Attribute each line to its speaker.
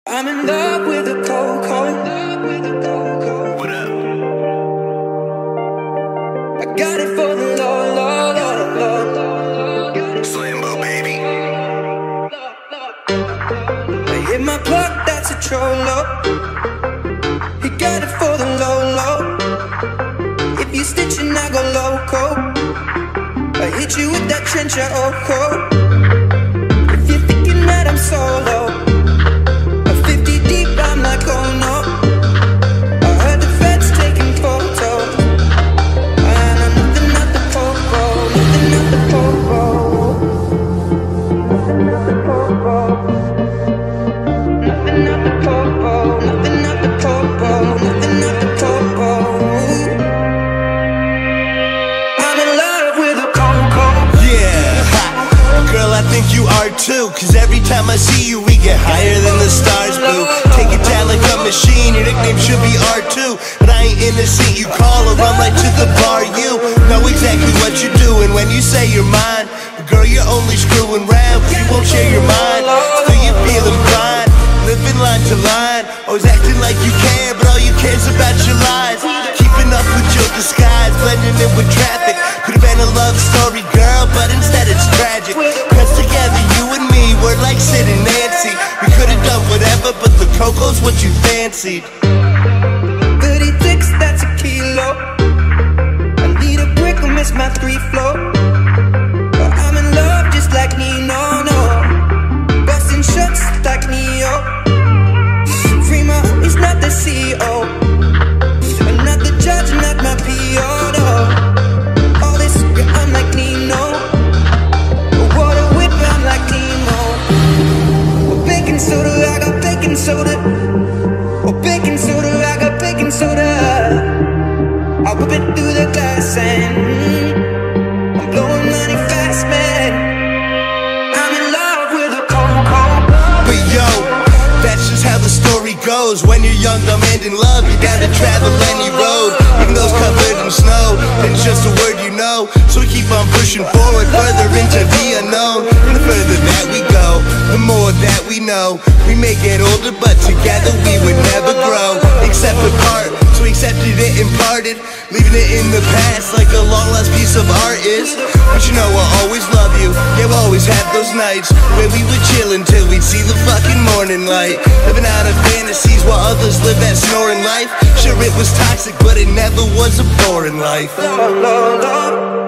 Speaker 1: I'm in love with the cold, cold.
Speaker 2: What up?
Speaker 1: I got it for the low, low, low, low.
Speaker 2: Slambo, baby.
Speaker 1: I hit my plug, that's a trollo. He got it for the low, low. If you stitching, I go loco. I hit you with that trencher, oh, oh. If you're thinking that I'm solo, I'm like, oh no. I heard the feds taking photos, and I'm nothing at the popo, nothing at the popo, nothing at the popo, nothing at the popo, nothing at the popo, nothing at the popo. I'm in love with a coco.
Speaker 2: Yeah, ha. Girl, I think you are too. Cause every time I see you, we get higher than the stars, boo. Take it down like a machine, your nickname should be R2. But I ain't innocent, you call or run right to the bar. You know exactly what you're doing when you say you're mine. But girl, you're only screwing round, cause you won't share your mind. Still you feeling fine, living line to line. Always acting like you care, but all you care's about your lies. Keeping up with your disguise, blending in with traffic. Could've been a love story, girl, but instead it's tragic. Cause together you and me were like Sid and Nancy. We could've done whatever, but the coco's what you fancied.
Speaker 1: 36, that's a kilo. I need a brick, I miss my 3-flow. But I'm in love just like Nino, no. Busting shots like Neo. Freema, he's not the CEO. I'm not the judge, not my PO, no. All this, I'm like Nino. Water whip, I'm like Nemo. Baking soda, I got baking soda. Oh, baking soda, I got baking soda. I whip it through the glass and I'm blowing money fast, man. I'm in love with a coco.
Speaker 2: But yo, that's just how the story goes. When you're young, dumb, and in love, you gotta travel any road. Even though it's covered in snow, it's just a word you know. So we keep on pushing forward, further into the unknown. And the further that we go, the more that we know. We may get older, but together we would never grow. Except apart, so we accepted it and parted, leaving it in the past like a long lost piece of art is. But you know I'll always love you. Yeah, we'll always have those nights where we would chill until we'd see the fucking morning light. Living out of fantasies while others live that snoring life. Sure, it was toxic, but it never was a boring life.
Speaker 1: Low, low, low.